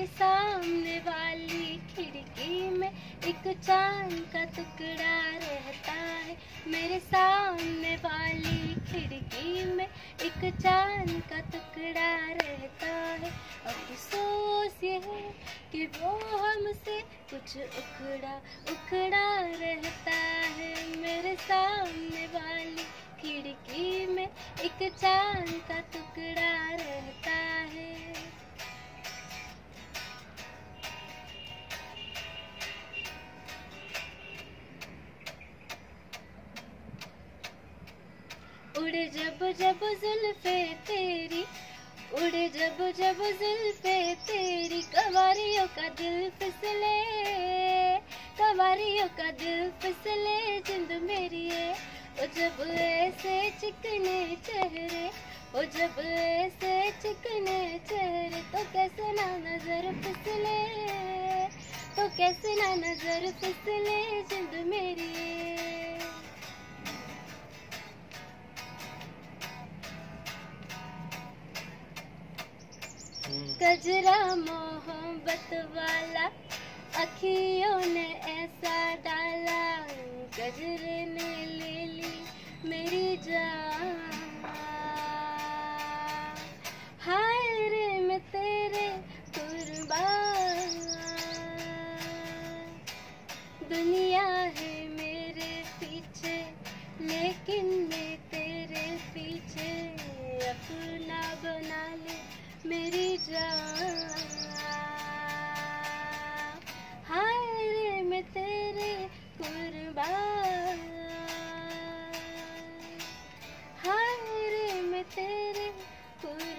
मेरे सामने वाली खिड़की में एक चांद का टुकड़ा रहता है। मेरे सामने वाली खिड़की में एक चांद का टुकड़ा रहता है। अफसोस ये है कि वो हमसे कुछ उखड़ा उखड़ा रहता है। मेरे सामने वाली खिड़की में एक चांद का टुकड़ा रहता है। उड़े जब जब जुल्फे तेरी, उड़े जब जब जुल्फे तेरी, कवारियों का दिल फिसले, कवारियों का दिल फिसले जिंद मेरी है। ओ जब ऐसे चिकने चेहरे, ओ जब ऐसे चिकने चेहरे, तो कैसे ना नजर फिसले, तो कैसे ना नजर फिसले जिंद मेरी है। गजरा मोहब्बत वाला अखियों ने ऐसा डाला, गजरे ने ले ली मेरी जान। हाय रे मैं तेरे कुर्बान, दुनिया है मेरे पीछे लेकिन मैं तेरे पीछे, अपना बना ले मेरी जान। हाय रे मैं तेरे कुर्बान, हाय रे मैं तेरे कुर्बान।